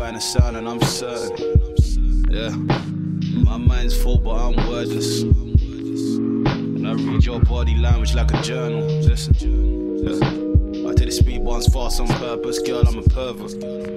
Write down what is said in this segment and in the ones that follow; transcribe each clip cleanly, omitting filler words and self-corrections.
find a sound and I'm certain. Yeah, my mind's full but I'm wordless. And I read your body language like a journal. Listen, yeah. I take the speed bumps fast on purpose, girl, I'm a pervert.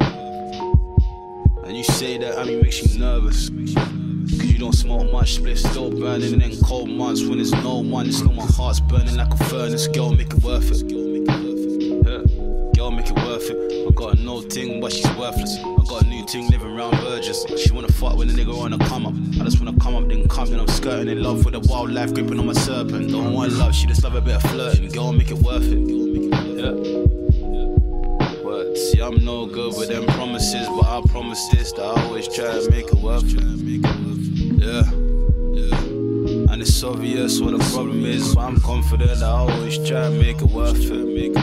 And you say that makes you nervous. Cause you don't smoke much, split still burning in cold months. When there's no one, still my heart's burning like a furnace. Girl, make it worth it. Yeah, girl, make it worth it. I got a no ting, but she's worthless. I got a new ting living round Burgess. She wanna fuck when the nigga wanna come up. I just wanna come up, then come in. I'm skirting in love with the wildlife, gripping on my serpent. Don't want love, she just love a bit of flirting. Girl, make it worth it. Yeah. But see, I'm no good with them promises, but I promise this, that I always try to make it worth it. Yeah. And it's obvious what the problem is, but I'm confident that I always try to make it worth it.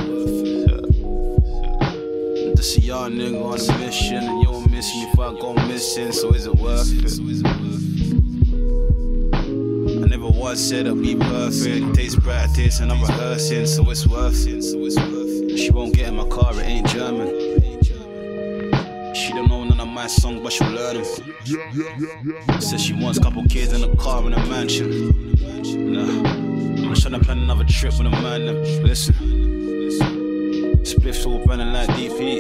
Just a young nigga on a mission, and you won't miss me if I go missing, so is it worth it? I never once said I'd be perfect, it takes practice and I'm rehearsing, so it's worth it. She won't get in my car, it ain't German. She don't know none of my songs, but she'll learn them. Says she wants a couple kids in a car in a mansion. Nah, I'm just trying to plan another trip with a man. Listen, spliffs all burning like deep heat,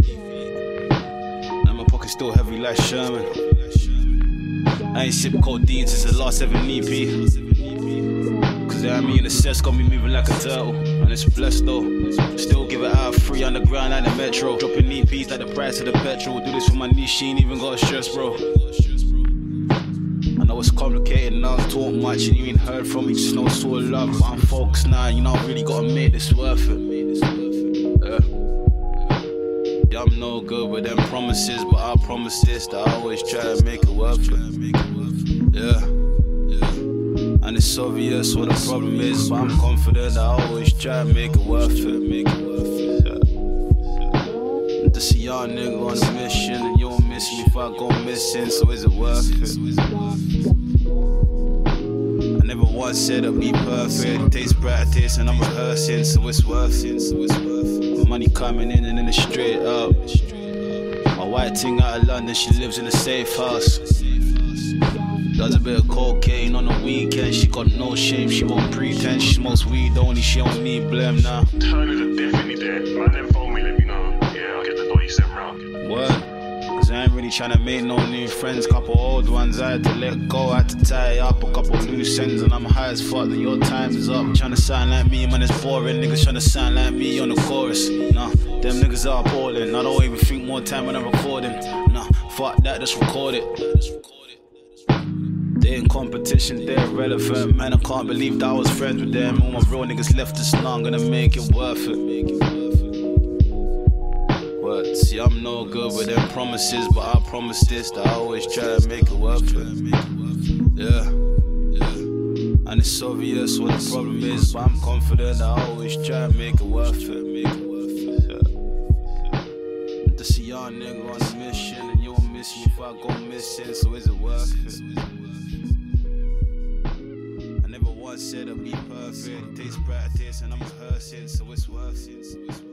and my pocket's still heavy like Sherman. I ain't sipped codeine since the last 7 EP. Cause in the sets got me moving like a turtle. And it's blessed though. Still give it out free underground like the metro. Dropping EPs like the price of the petrol. Do this for my niche, she ain't even got a stress, bro. I know it's complicated and I don't talk much and you ain't heard from me. Just know it's all love, but I'm focused now. You know I really gotta make this worth it. Yeah, I'm no good with them promises, but I promise this, that I always try to make it worth it. Yeah. And it's obvious what the problem is, but I'm confident that I always try to make it worth it. Yeah. Just a young nigga on a mission, and you won't miss me if I go missing, so is it worth it? I never once said I'd be perfect, it takes practice and I'm rehearsing, so it's worth it. Money coming in and then it's straight up. My white ting out of London, she lives in a safe house. Does a bit of cocaine on the weekend, she got no shame, she won't pretend. She smokes weed only, she don't need blem now. Turners are definitely there. Man, them phone me, let me know. Yeah, I'll get the dotty sent round. Word? Cause I ain't really tryna make no new friends. Couple old ones I had to let go, I had to tie up a couple loose ends. And I'm high as fuck, then your time is up. Tryna sound like me, man, it's boring. Niggas tryna sound like me on the chorus. Nah, them niggas are balling. I don't even think more time when I'm recording. Nah, fuck that, just record it. They in competition, they're irrelevant. Man, I can't believe that I was friends with them. All my real niggas left us now, I'm gonna make it worth it. But see, I'm no good with them promises, but I promise this, that I always try to make it worth it. Yeah. And it's obvious what the problem is, but I'm confident that I always try to make it worth it. Yeah. Just a young nigga on a mission, and you won't miss me if I go missing, so is it worth it? I never once said I'd be perfect, it takes practice and I'm rehearsing, so it's worth it.